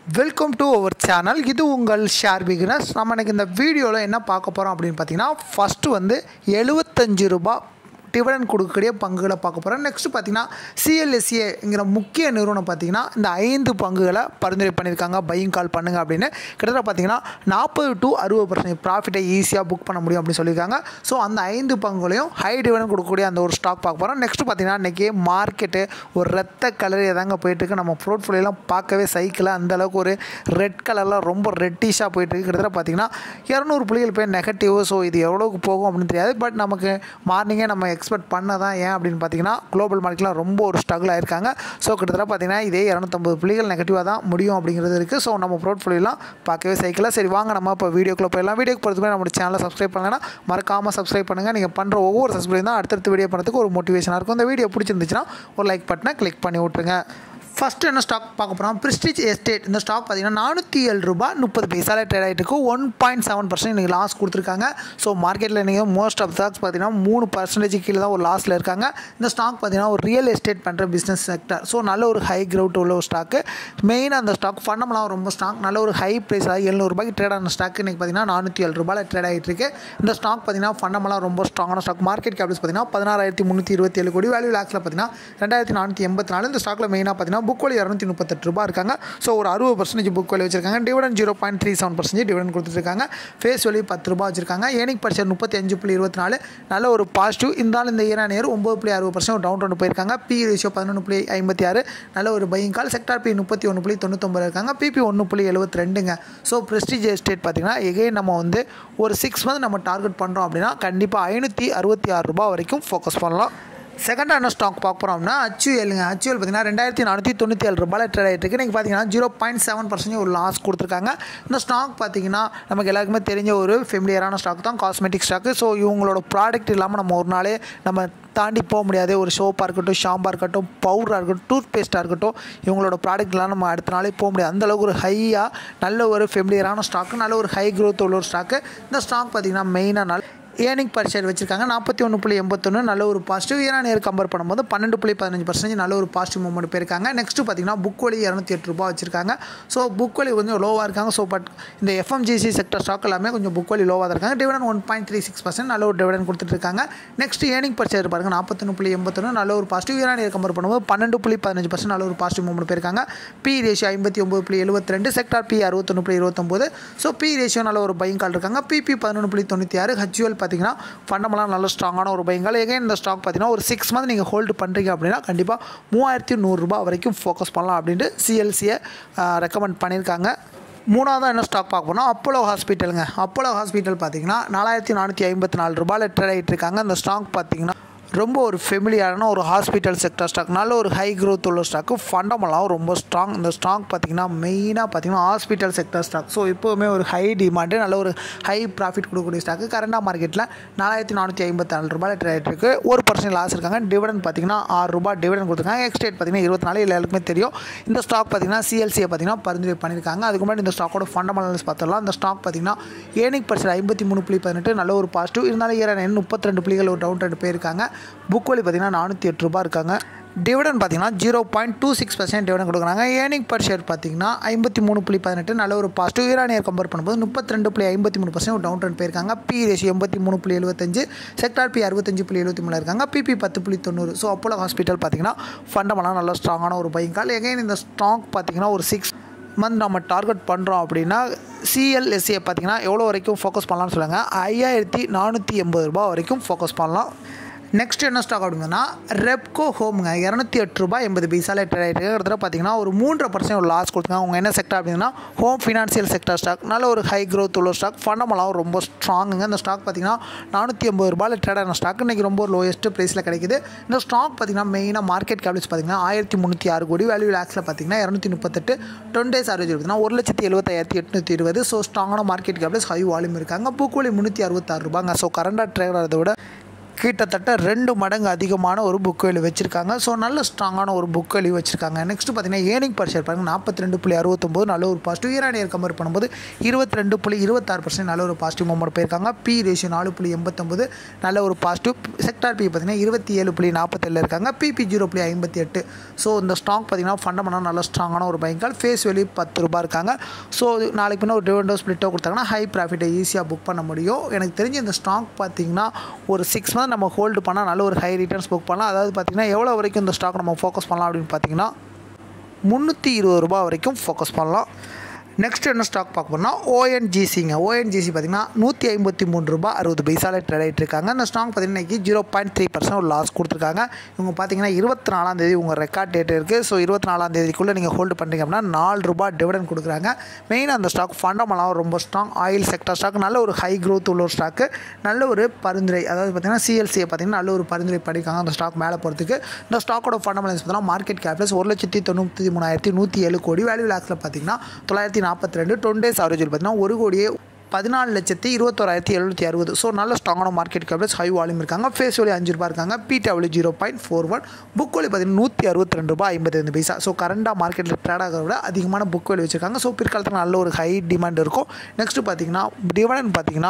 Welcome to our channel. இது உங்கள் share beginners. நம்ம இன்றைக்கி இந்த வீடியோவில் என்ன பார்க்க போகிறோம் அப்படின்னு பார்த்தீங்கன்னா, ஃபஸ்ட்டு வந்து 75 ரூபாய் டிவிடெண்ட் கொடுக்கக்கூடிய பங்குகளை பார்க்க போகிறோம். நெக்ஸ்ட்டு பார்த்தீங்கன்னா சிஎல்எஸ்ஏங்கிற முக்கிய நிறுவனம் பார்த்தீங்கன்னா இந்த 5 பங்குகளை பரிந்துரை பண்ணியிருக்காங்க. பையிங் கால் பண்ணுங்கள் அப்படின்னு. கிட்டத்தட்ட பார்த்தீங்கன்னா 40 to 60% ப்ராஃபிட்டை ஈஸியாக புக் பண்ண முடியும் அப்படின்னு சொல்லியிருக்காங்க. ஸோ அந்த 5 பங்குகளையும் ஹை டிவிடெண்ட் கொடுக்கக்கூடிய அந்த ஒரு ஸ்டாக் பார்க்க போகிறோம். நெக்ஸ்ட்டு பார்த்தீங்கன்னா இன்றைக்கி மார்க்கெட்டு ஒரு ரத்த கலர் தாங்க போயிட்டுருக்கு. நம்ம போர்ட்ஃபோலியோலாம் பார்க்கவே சைக்கிள் அந்தளவுக்கு ஒரு ரெட் கலரில் ரொம்ப ரெட்டிஷாக போயிட்டுருக்கு. கிட்டத்தட்ட பார்த்தீங்கன்னா 200 புள்ளிகள் போய் நெகட்டிவ். ஸோ இது எவ்வளோக்கு போகும் அப்படின்னு தெரியாது. பட் நமக்கு மார்னிங்கே நம்ம எக்ஸ்பெக்ட் பண்ண தான். ஏன் அப்படின்னு பார்த்தீங்கன்னா குளோபல் மார்க்கெட்லாம் ரொம்ப ஒரு ஸ்ட்ரகிள் ஆயிருக்காங்க. ஸோ கிட்டத்தட்ட பார்த்தீங்கன்னா இதே 250 புள்ளிகள் நெகட்டிவாக தான் முடியும் அப்படிங்கிறது இருக்குது. ஸோ நம்ம போர்ட்ஃபோலியோலாம் பார்க்கவே சைக்கிளாக. சரி வாங்க நம்ம இப்போ வீடியோக்குள்ளே போயிடலாம். வீடியோக்கு பொறுத்தவரை நம்ம சேனலை சப்ஸ்கிரைப் பண்ணலைன்னா மறக்காமல் சப்ஸ்கிரைப் பண்ணுங்கள். நீங்கள் பண்ணுற ஒவ்வொரு சப்ஸ்கிரைப் தான் அடுத்தடுத்து வீடியோ பண்ணுறதுக்கு ஒரு மோட்டிவேஷனாக இருக்கும். இந்த வீடியோ பிடிச்சிருந்துச்சுன்னா ஒரு லைக் பட்டனை கிளிக் பண்ணி விட்ருங்க. ஃபஸ்ட்டு என்ன ஸ்டாக் பார்க்க போகிறோம், பிரிஸ்டிஜ் எஸ்டேட். இந்த ஸ்டாக் பார்த்தீங்கன்னா 407 ரூபாய் 30 பைசாவில் ட்ரேட் ஆகிட்டு இருக்கு. 1.7% இன்றைக்கி லாஸ் கொடுத்துருக்காங்க. ஸோ மார்க்கெட்டில் நீங்கள் மோஸ்ட் ஆஃப் ஸ்டாக்ஸ் பார்த்தீங்கன்னா 3% கீழே தான் ஒரு லாஸில் இருக்காங்க. இந்த ஸ்டாக் பார்த்தீங்கன்னா ஒரு ரியல் எஸ்டேட் பண்ணுற பிஸ்னஸ் செக்டர். ஸோ நல்ல ஒரு ஹை க்ரௌட் உள்ள ஒரு ஸ்டாக்கு. மெயினாக அந்த ஸ்டாக் ஃபண்டமெல்லாம் ரொம்ப ஸ்ட்ராங். நல்ல ஒரு ஹை ப்ரைஸ் 700 ரூபாய்க்கு ட்ரேட் ஆன ஸ்டாக் இன்றைக்கி பார்த்தீங்கன்னா 407 ரூபாயில் ட்ரேட் ஆகிட்டு இருக்கு. இந்த ஸ்டாக் பார்த்தீங்கன்னா ஃபண்டமெல்லாம் ரொம்ப ஸ்ட்ராங்கான ஸ்டாக். மார்க்கெட் கேபிள்ஸ் பார்த்தீங்கன்னா 16,327 கோடி. வேல்யூ லாக்ஸில் பார்த்தீங்கன்னா 2,484. இந்த ஸ்டாக்கில் மெயினாக பார்த்தீங்கன்னா புக் வேல்யூ 238 ரூபாய் இருக்காங்க. ஸோ ஒரு 60% புக் வேல்யூ வச்சிருக்காங்க. டிவிடெண்ட் 0.37% டிவிடெண்ட் கொடுத்துருக்காங்க. ஃபேஸ் வேல்யூ 10 ரூபாய் வச்சிருக்காங்க. Earning per share 35.24. நல்ல ஒரு பாசிட்டிவ். இருந்தாலும் இந்த இயர் 9.60% டவுன் ட்ரெண்ட் போயிருக்காங்க. P ratio 11.56. நல்ல ஒரு பையிங் கால். செக்டார் பி 31.99 இருக்காங்க. பிபி 1.72ங்க. ஸோ பிரெஸ்டீஜ் எஸ்டேட் பார்த்தீங்கன்னா எகைன் நம்ம வந்து ஒரு 6 மந்த் நம்ம டார்கெட் பண்ணுறோம் அப்படின்னா கண்டிப்பாக 566 ரூபாய் வரைக்கும் ஃபோக்கஸ் பண்ணலாம். செகண்டாக என்ன ஸ்டாக் பார்க்க போகிறோம் அப்படின்னா HULங்க. HUL பார்த்தீங்கன்னா 2,497 ரூபாயில் ட்ரேட் ஆகிட்டு இருக்கு. நீங்கள் பார்த்தீங்கன்னா 0.7% ஒரு லாஸ் கொடுத்துருக்காங்க. இந்த ஸ்டாக் பார்த்தீங்கன்னா நமக்கு எல்லாருக்குமே தெரிஞ்ச ஒரு ஃபெமிலியரான ஸ்டாக் தான், காஸ்மெட்டிக் ஸ்டாக்கு. ஸோ இவங்களோட ப்ராடக்ட் இல்லாமல் நம்ம ஒரு நாளே நம்ம தாண்டி போக முடியாது. ஒரு சோப்பாக இருக்கட்டும், ஷாம்பாக இருக்கட்டும், பவுடராக இருக்கட்டும், டூத் பேஸ்ட்டாக இருக்கட்டும், இவங்களோட ப்ராடக்ட்லாம் நம்ம அடுத்த நாளே போக முடியாது. அந்தளவுக்கு ஒரு ஹையாக நல்ல ஒரு ஃபெமிலியரான ஸ்டாக்கு, நல்ல ஒரு ஹை க்ரோத் உள்ள ஒரு ஸ்டாக்கு. இந்த ஸ்டாக் பார்த்தீங்கன்னா மெயினாக ஏர்னிங் பர் ஷேர் வச்சிருக்காங்க 41.81. நல்ல ஒரு பாசிட்டிவ். இயர் கம்பேர் பண்ணும்போது 12.15% நல்ல ஒரு பாசிட்டிவ் மூவ்மெண்ட் போயிருக்காங்க. நெக்ஸ்ட்டு பார்த்தீங்கன்னா புக் வேல்யூ 208 ரூபாய் வச்சிருக்காங்க. ஸோ புக் வேல்யூ கொஞ்சம் லோவாக இருக்காங்க. ஸோ பட் இந்த FMGC செக்டர் ஸ்டாக் எல்லாமே கொஞ்சம் புக் வேல்யூ லோவாக தான் இருக்காங்க. டிவிடெண்ட் 1.36% நல்ல ஒரு டிவிடெண்ட் கொடுத்துட்டு இருக்காங்க. நெக்ஸ்ட் ஏர்னிங் பர் ஷேர் பாருங்கள் 41.81. நல்ல ஒரு பாசிட்டிவ். இயர் கம்பேர் பண்ணும்போது 12.15% நல்ல ஒரு பாசிட்டிவ் மூவ்மெண்ட் போயிருக்காங்க. P ratio 59.72. Sector P 61.29. So P ratio நல்ல ஒரு பையிங் கால் இருக்காங்க. பிபி 11.96. HUL பார்த்தீங்கன்னா ஃபண்டமெல்லாம் நல்ல ஸ்ட்ராங்கான ஒரு பையங்கள். எகைன் இந்த ஸ்டாக் பார்த்தீங்கன்னா ஒரு 6 மந்த் நீங்கள் ஹோல்டு பண்ணுறீங்க அப்படின்னா கண்டிப்பாக 3,100 ரூபாய் வரைக்கும் ஃபோக்கஸ் பண்ணலாம் அப்படின்ட்டு சிஎல்சியை ரெக்கமெண்ட் பண்ணியிருக்காங்க. மூணாவதாக என்ன ஸ்டாக் பார்க்க போனால் அப்போலோ ஹாஸ்பிட்டலுங்க. அப்போலோ ஹாஸ்பிட்டல் பார்த்தீங்கன்னா 4,454 ரூபாயில் ட்ரேட் ஆகிட்டு இருக்காங்க. இந்த ஸ்டாக் பார்த்தீங்கன்னா ரொம்ப ஒரு ஃபெமிலியரான ஒரு ஹாஸ்பிட்டல் செக்டர் ஸ்டாக். நல்ல ஒரு ஹை க்ரோத் உள்ள ஸ்டாக்கு. ஃபண்டமெல்லாம் ரொம்ப ஸ்ட்ராங். இந்த ஸ்டாக் பார்த்திங்கன்னா மெயினாக பார்த்திங்கன்னா ஹாஸ்பிட்டல் செக்டர் ஸ்டாக். ஸோ எப்போவுமே ஒரு ஹை டிமாண்டு, நல்ல ஒரு ஹை ப்ராஃபிட் கொடுக்கக்கூடிய ஸ்டாக்கு. கரண்டாக மார்க்கெட்டில் 4,454 ரூபாயில் ட்ரேட் இருக்குது. 1% லாஸ் இருக்காங்க. டிவிடெண்ட் பார்த்திங்கன்னா 6 ரூபாய் டிவிடெண்ட் கொடுத்துருக்காங்க. எக்ஸ்டேட் பார்த்திங்கன்னா 24. எல்லாருக்குமே தெரியும். இந்த ஸ்டாக் பார்த்திங்கன்னா சிஎல்சியை பார்த்திங்கன்னா பரிந்துரை பண்ணியிருக்காங்க. அதுக்கு முன்னாடி இந்த ஸ்டாக்கோட ஃபண்டமெண்டல்ஸ் பார்த்துடலாம். இந்த ஸ்டாக் பார்த்திங்கன்னா ஏர்னிங் பர் ஷேர் 53.18 நல்ல ஒரு பாசிட்டிவ். இருந்தாலும் இயர் 32 புள்ளிகள் ஒரு டவுன் ட்ரெண்ட் போயிருக்காங்க. புக் வேல்யூ பார்த்தீங்கன்னா 408 ரூபாய் இருக்காங்க. டிவிடெண்ட் பார்த்தீங்கன்னா 0.26% டிவிடெண்ட் கொடுக்குறாங்க. ஏர்னிங் பர் ஷேர் பார்த்தீங்கன்னா 53.18 நல்ல ஒரு பாசிட்டிவ். இயர் கம்பேர் பண்ணும்போது 32.53% டவுன் ட்ரெண்ட் போயிருக்காங்க. P ratio 83.75. செக்டார் பி 65.73 இருக்காங்க. பிபி 10.90. ஸோ அப்போலோ ஹாஸ்பிட்டல் பார்த்தீங்கன்னா ஃபண்டமெல்லாம் நல்ல ஸ்ட்ராங்கான ஒரு பையிங் கால். எகைன் இந்த ஸ்டாக் பார்த்தீங்கன்னா ஒரு 6 மந்த் நம்ம டார்கெட் பண்ணுறோம் அப்படின்னா சிஎல்எஸ்ஏ பார்த்தீங்கன்னா எவ்வளோ வரைக்கும் ஃபோக்கஸ் பண்ணலாம்னு சொல்லுங்கள். 5,480 ரூபாய் வரைக்கும் ஃபோக்கஸ் பண்ணலாம். நெக்ஸ்ட் என்ன ஸ்டாக் அப்படிங்கன்னா ரெப்கோ ஹோமுங்க. 208 ரூபாய் 80 பைசாவில் ட்ரேட் ஆகிட்டு இருக்கிறத பார்த்தீங்கன்னா ஒரு 3% ஒரு லாஸ் கொடுத்துருக்காங்க. அவங்க என்ன செக்டர் அப்படின்னா ஹோம் ஃபினான்சியல் செக்டர் ஸ்டாக். நல்ல ஒரு ஹை க்ரோத் உள்ள ஸ்டாக். ஃபண்டமெல்லாம் ரொம்ப ஸ்ட்ராங்குங்க. இந்த ஸ்டாக் பார்த்தீங்கன்னா 480 ரூபாயில் ட்ரேட் ஆன ஸ்டாக் இன்றைக்கி ரொம்ப லோயஸ்ட் ப்ரைஸில் கிடைக்குது. இந்த ஸ்டாக் பார்த்தீங்கன்னா மெயினாக மார்க்கெட் கேபிள்ஸ் பார்த்தீங்கன்னா 1,306 கோடி. வேல்யூ லாக்ஸில் பார்த்தீங்கன்னா 238. 10 days ஆவரேஜ் பார்த்தீங்கன்னா 1,75,820. ஸோ ஸ்ட்ராங்கான மார்க்கெட் கேபிள்ஸ், ஹை வால்யூம் இருக்காங்க. புக் வேல்யூ 366 ரூபாங்க. ஸோ கரண்டாக ட்ரேட் ஆகிறத விட கிட்டத்தட்ட 2 மடங்கு அதிகமான ஒரு புக் வேல்யூ வச்சுருக்காங்க. ஸோ நல்ல ஸ்ட்ராங்கான ஒரு புக் வேல்யூ வச்சுருக்காங்க. நெக்ஸ்ட் பார்த்தீங்கன்னா ஏர்னிங் பர் ஷேர் பாருங்கள் 42.69 நல்ல ஒரு positive. Year on year compare பண்ணும்போது 22.26% நல்ல ஒரு பாசிட்டிவ் மூவ்மெண்ட் போயிருக்காங்க. பி ரேஷியோ 4.89 நல்ல ஒரு பாசிட்டிவ். செக்டார் பி பார்த்தீங்கன்னா 27.47 இருக்காங்க. பிபி 0.58. ஸோ இந்த ஸ்டாக் பார்த்தீங்கன்னா ஃபண்டமெண்டலாக நல்ல ஸ்ட்ராங்கான ஒரு பைக்கால். ஃபேஸ் வேல்யூ ₹10 இருக்காங்க. ஸோ நாளைக்கு பின்ன ஒரு டிவிடெண்டோ ஸ்ப்ளிட்டோ கொடுத்தாங்கன்னா ஹை ப்ராஃபிட்டை ஈஸியாக புக் பண்ண முடியும். எனக்கு தெரிஞ்ச இந்த ஸ்டாக் பார்த்தீங்கன்னா ஒரு 6 மந்த் நம்ம ஹோல்டு பண்ணால் நல்ல ஒரு ஹை ரிட்டர்ன்ஸ் புக் பண்ணலாம். அதாவது பார்த்திங்கன்னா எவ்வளோ வரைக்கும் இந்த ஸ்டாக் நம்ம ஃபோக்கஸ் பண்ணலாம் அப்படின்னு பார்த்தீங்கன்னா ₹320 வரைக்கும் ஃபோக்கஸ் பண்ணலாம். நெக்ஸ்ட் என்ன ஸ்டாக் பார்க்க போனால் ஓஎன்ஜிசிங்க. ஓஎன்ஜிசி பார்த்திங்கன்னா ₹153.60 ட்ரேட் ஆகிட்டு இருக்காங்க. இந்த ஸ்டாக் பார்த்திங்கன்னா இன்றைக்கி 0.3% ஒரு லாஸ் கொடுத்துருக்காங்க. இவங்க பார்த்திங்கன்னா 24ஆம் தேதி உங்கள் ரெக்கார்ட் டேட் இருக்குது. ஸோ 24ஆம் தேதிக்குள்ளே நீங்கள் ஹோல்டு பண்ணுறீங்க அப்படின்னா ₹4 டிவிடெண்ட் கொடுக்குறாங்க. மெயினாக அந்த ஸ்டாக் ஃபண்டமெண்டலாக ரொம்ப ஸ்ட்ராங். ஆயில் செக்டர் ஸ்டாக் நல்ல ஒரு ஹை க்ரோத் உள்ள ஒரு ஸ்டாக்கு. நல்ல ஒரு பரிந்துரை, அதாவது பார்த்திங்கன்னா சிஎல்சியை பார்த்திங்கன்னா நல்ல ஒரு பரிந்துரை பண்ணியிருக்காங்க அந்த ஸ்டாக் மேலே போகிறதுக்கு. இந்த ஸ்டாக்கோட ஃபண்டமெண்டல்ஸ் பார்த்தீங்கன்னா மார்க்கெட் கேப்லஸ் 1,93,107 கோடி. வேல்யூ லாக்ஸில் பார்த்திங்கன்னா 942. 10 டேஸ் ஆவரேஜில் பார்த்தீங்கன்னா 1,14,21,760. ஸோ நல்ல ஸ்ட்ராங்கான மார்க்கெட் கேப்லஸ், ஹை வால்யூம் இருக்காங்க. ஃபேஸ் வேல்யூ ₹5 இருக்காங்க. பிடபிள்யூ 0.41. புக் வேல்யூ பார்த்தீங்கன்னா ₹162.55. ஸோ கரண்டாக மார்க்கெட்டில் ட்ரேட் ஆகிறத விட அதிகமான புக் வேல்யூ வச்சுருக்காங்க. ஸோ பிற்காலத்தில் நல்ல ஒரு ஹை டிமாண்ட் இருக்கும். நெக்ஸ்ட்டு பார்த்தீங்கன்னா டிவிடெண்ட் பார்த்தீங்கன்னா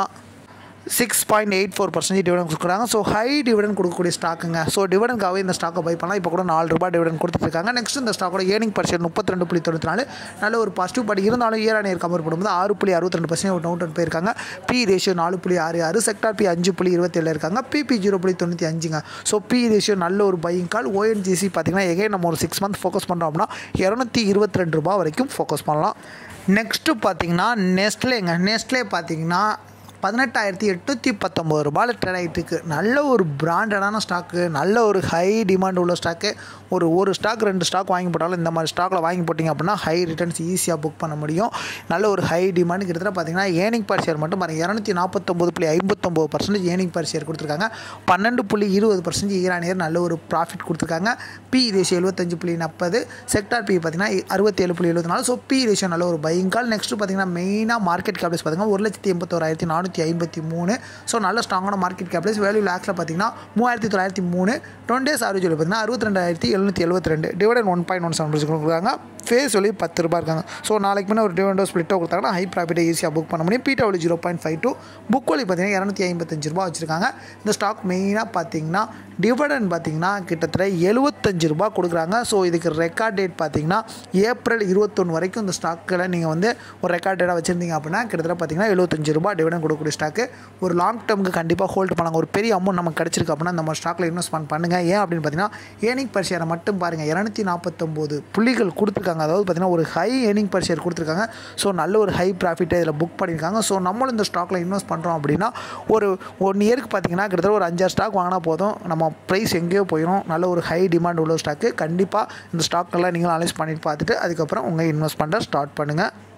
6.84% டிவிடெண்ட் கொடுக்குறாங்க. ஸோ ஹை டிவிடெண்ட் கொடுக்கக்கூடிய ஸ்டாக்குங்க. ஸோ டிவிடெண்ட்காகவே இந்த ஸ்டாக்கை பை பண்ணலாம். இப்போ கூட ₹4 டிவிடெண்ட் கொடுத்துருக்காங்க. நெக்ஸ்ட் இந்த ஸ்டாக்கோட ஏர்னிங் பர் ஷேர் 32.94 நல்ல ஒரு பாசிட்டிவ். பட் இருந்தாலும் இயர் ஆன் இயர் கம்பேர் பண்ணும்போது 6.62% டவுன் போயிருக்காங்க. P ratio 4.66. செக்டார் பி 5.27 இருக்காங்க. பிபி 0.95ங்க. ஸோ பி ரேஷியோ நல்ல ஒரு பையிங் கால். ஓஎன்ஜிசி பார்த்திங்கன்னா எகைன் நம்ம ஒரு 6 மந்த் ஃபோக்கஸ் பண்ணுறோம் அப்படின்னா ₹222 வரைக்கும் ஃபோக்கஸ் பண்ணலாம். நெக்ஸ்ட்டு பார்த்திங்கன்னா நெஸ்ட்லேங்க. நெஸ்ட்லே பார்த்திங்கன்னா ₹18,819 ட்ரேட் ஆகிட்டு இருக்குது. நல்ல ஒரு பிராண்டடான ஸ்டாக்கு, நல்ல ஒரு ஹை டிமாண்ட் உள்ள ஸ்டாக்கு. ஒரு ஸ்டாக் 2 ஸ்டாக் வாங்கி போட்டாலும் இந்த மாதிரி ஸ்டாக்கில் வாங்கி போட்டிங்க அப்படின்னா ஹை ரிட்டர்ன்ஸ் ஈஸியாக புக் பண்ண முடியும். நல்ல ஒரு ஹை டிமாண்ட். கிட்டத்தட்ட பார்த்திங்கன்னா ஏர்னிங் பர் ஷேர் மட்டும் பாருங்கள் 249.59% ஏர்னிங் பர் ஷேர் கொடுத்துருக்காங்க. 12.20% இயர் ஆன் இயர் நல்ல ஒரு ப்ராஃபிட் கொடுத்துருக்காங்க. B ratio 75.40. செக்டார் பி பார்த்திங்கன்னா 67.74. ஸோ பி ரேஷியோ நல்ல ஒரு பையிங் கால். நெக்ஸ்ட்டு பார்த்திங்கன்னா மெயினாக மார்க்கெட் கேப்லஸ் பார்த்திங்கன்னா 1,81,453. ஸோ நல்ல ஸ்ட்ராங்கான மார்க்கெட் கேப்லஸ். வேல்யூ லாக்ஸில் பார்த்திங்கன்னா 3,903. 10 டேஸ் ஆவரேஜ் பார்த்திங்கன்னா 62,772. டிவிடெண்ட் 1.17% கொடுக்குறாங்க. ஃபேஸ் வேல்யூ ₹10 இருக்காங்க. ஸோ நாளைக்கு முன்னே ஒரு டிவிடெண்டோ ஸ்ப்ளிட்டோ கொடுத்தாங்கன்னா ஹை ப்ராஃபிட்டை ஈஸியாக புக் பண்ண முடியும். பிடபிள்யூ 0.52. புக் வேல்யூ பார்த்திங்கன்னா ₹255 வச்சுருக்காங்க. இந்த ஸ்டாக் மெயினாக பார்த்திங்கன்னா டிவிடெண்ட் பார்த்திங்கன்னா கிட்டத்தட்ட ₹75 கொடுக்குறாங்க. ஸோ இதுக்கு ரெக்கார்ட் டேட் பார்த்திங்கன்னா ஏப்ரல் 21 வரைக்கும் இந்த ஸ்டாக்கில் நீங்கள் வந்து ஒரு ரெக்கார்ட் டேட்டாக வச்சுருந்தீங்க அப்படின்னா கிட்டத்தட்ட பார்த்திங்கன்னா ₹75 டிவிடெண்ட் கொடுக்கக்கூடிய ஸ்டாக்கு. ஒரு லாங் டேர்முக்கு கண்டிப்பாக ஹோல்டு பண்ணாங்க. ஒரு பெரிய அமௌண்ட் நமக்கு கிடச்சிருக்கு அப்படின்னா நம்ம ஸ்டாக்கில் இன்வெஸ்ட்மெண்ட் பண்ணுங்கள். ஏன் அப்படின்னு பார்த்தீங்கன்னா ஏர்னிங் பர் ஷேரை மட்டும் பாருங்கள் 249 புள்ளிகள் கொடுத்துருக்காங்க. அதாவது பார்த்திங்கன்னா ஒரு ஹை ஏர்னிங் பர் ஷேர் கொடுத்துருக்காங்க. ஸோ நல்ல ஒரு ஹை ப்ராஃபிட்டை இதில் புக் பண்ணியிருக்காங்க. ஸோ நம்மளும் இந்த ஸ்டாக்கில் இன்வெஸ்ட் பண்ணுறோம் அப்படின்னா ஒரு 1 இயருக்கு பார்த்திங்கன்னா கிட்டத்தட்ட ஒரு 5-6 ஸ்டாக் வாங்கினா போதும். நம்ம ப்ரைஸ் எங்கேயோ போயிடும். நல்ல ஒரு ஹை டிமாண்ட் உள்ள ஸ்டாக்கு. கண்டிப்பாக இந்த ஸ்டாக்கெல்லாம் நீங்களும் அனலைஸ் பண்ணிட்டு பார்த்துட்டு அதுக்கப்புறம் உங்கள் இன்வெஸ்ட் பண்ணுற ஸ்டார்ட் பண்ணுங்கள்.